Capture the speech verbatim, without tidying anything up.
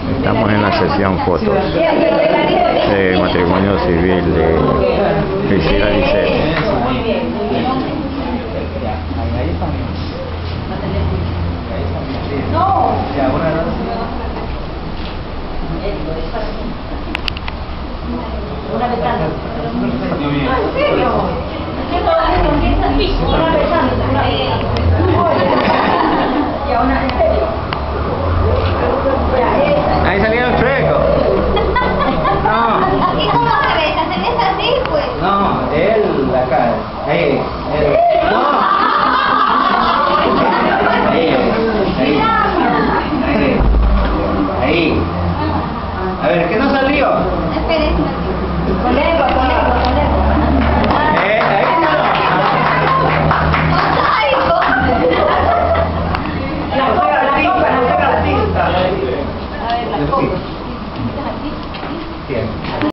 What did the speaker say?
Estamos en la sesión fotos de matrimonio civil de Priscila Lisset. Ahí salieron chuecos. No. ¿Y cómo se besa? ¿Se besa así, pues? No, él acá. Ahí, él. No. Ahí, ahí. Ahí. Ahí. A ver, ¿qué no salió? Espere. Con lengua, con lengua, con lengua. Eh, ahí no. ¡Mosaico! La copa, la copa, la copa, la tinta. A ver, la copa. Bien.